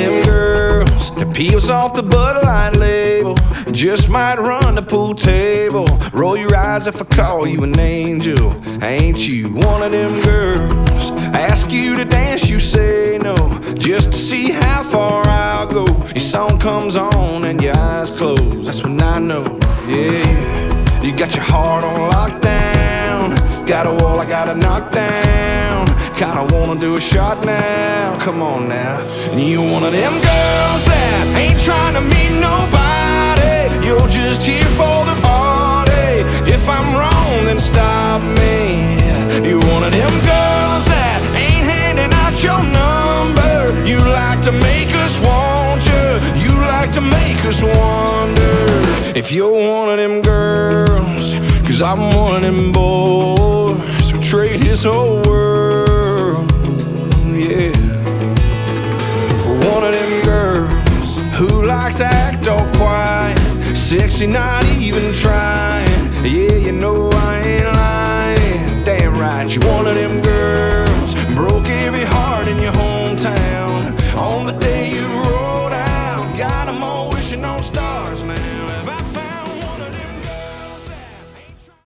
them girls that peels off the Bud Light label, just might run the pool table. Roll your eyes if I call you an angel. Ain't you one of them girls? Ask you to dance, you say no, just to see how far I'll go. Your song comes on and your eyes close, that's when I know, yeah. You got your heart on lockdown, got a wall I gotta knock down. Kinda wanna do a shot now, come on now. And you one of them girls that ain't trying to meet nobody, you're just here for the party. If I'm wrong, then stop me. You one of them girls that ain't handing out your number, you like to make us want you, you like to make us wonder if you're one of them girls. Cause I'm one of them boys who trade his whole world, yeah, for one of them girls who likes to act all quiet, sexy, not even try.